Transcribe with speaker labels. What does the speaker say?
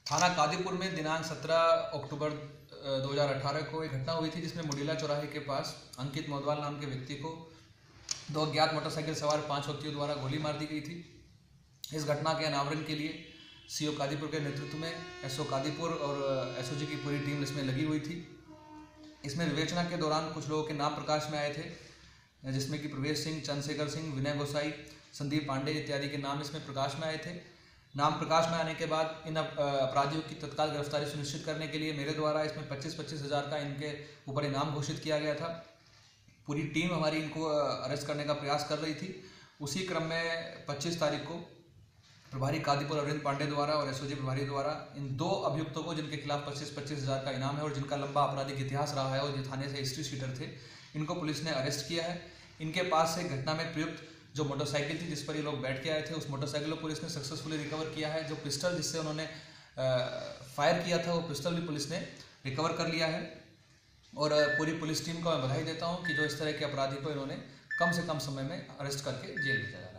Speaker 1: थाना कादीपुर में दिनांक 17 अक्टूबर 2018 को एक घटना हुई थी जिसमें मुडीला चौराहे के पास अंकित मोदवाल नाम के व्यक्ति को दो अज्ञात मोटरसाइकिल सवार 5 व्यक्तियों द्वारा गोली मार दी गई थी। इस घटना के अनावरण के लिए सीओ कादीपुर के नेतृत्व में एसओ कादीपुर और एसओजी की पूरी टीम इसमें लगी हुई थी। इसमें विवेचना के दौरान कुछ लोगों के नाम प्रकाश में आए थे, जिसमें कि प्रवेश सिंह, चंद्रशेखर सिंह, विनय गोसाई, संदीप पांडे इत्यादि के नाम इसमें प्रकाश में आए थे। नाम प्रकाश में आने के बाद इन अपराधियों की तत्काल गिरफ्तारी सुनिश्चित करने के लिए मेरे द्वारा इसमें 25-25 हज़ार का इनके ऊपर इनाम घोषित किया गया था। पूरी टीम हमारी इनको अरेस्ट करने का प्रयास कर रही थी। उसी क्रम में 25 तारीख को प्रभारी कादीपुर अरविंद पांडे द्वारा और एसओजी प्रभारी द्वारा इन दो अभियुक्तों को, जिनके खिलाफ 25-25 हज़ार का इनाम है और जिनका लंबा आपराधिक इतिहास रहा है और जो थाने से हिस्ट्री शीटर थे, इनको पुलिस ने अरेस्ट किया है। इनके पास से घटना में प्रयुक्त जो मोटरसाइकिल थी जिस पर ये लोग बैठ के आए थे, उस मोटरसाइकिल को पुलिस ने सक्सेसफुली रिकवर किया है। जो पिस्टल जिससे उन्होंने फायर किया था, वो पिस्टल भी पुलिस ने रिकवर कर लिया है। और पूरी पुलिस टीम को मैं बधाई देता हूँ कि जो इस तरह के अपराधी को इन्होंने कम से कम समय में अरेस्ट करके जेल भेजा जा रहा है।